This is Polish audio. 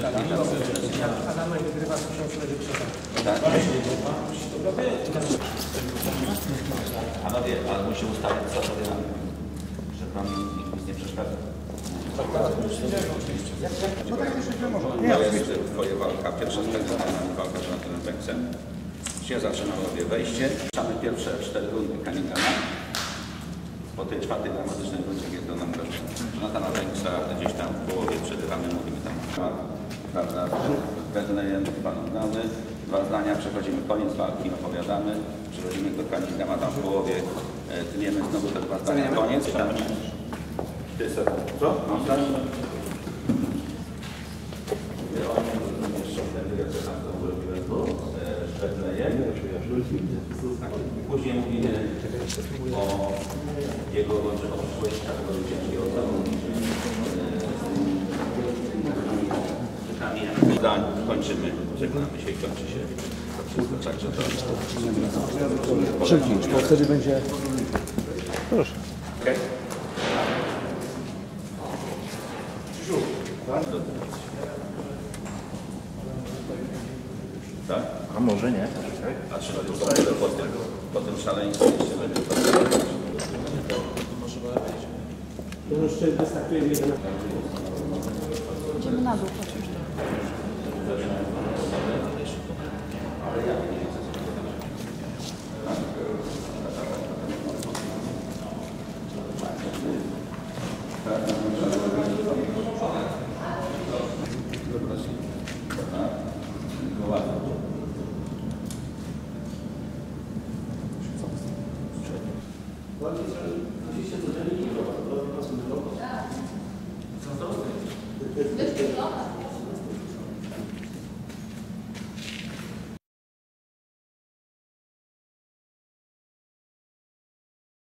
Adamek wygrywa z książką Tak? Panowie, ale musi ustalić zasady, że pan nic nie przeszkadza. No tak też nie może. To jest twoja walka, pierwsza walka z Jonathanem Banksem. Się zaczyna robię wejście. Mamy pierwsze 4 rundy Cunningama. Po tej czwartej dramatycznej rundzie, kiedy nam doszło Jonathana Banksa gdzieś tam w połowie przerywamy, mówimy tam, prawda, Bethlehem, pan oddany. 2 zdania, przechodzimy koniec walki, opowiadamy, przechodzimy do Cunningama, tam w połowie tniemy znowu te 2 zdania, koniec. Tam. Co? Mam zdanie? Później mówimy o jego przyszłości, tego ciężkiego zdań kończymy, żegnamy się i kończy się. Także to... Szybciej, bo wtedy będzie... Proszę. Okay. Tak? A może nie? A czy po tym szaleństwie jeszcze będzie to? To jeszcze wystartujemy 11. Idziemy na dół oczywiście. Ale ja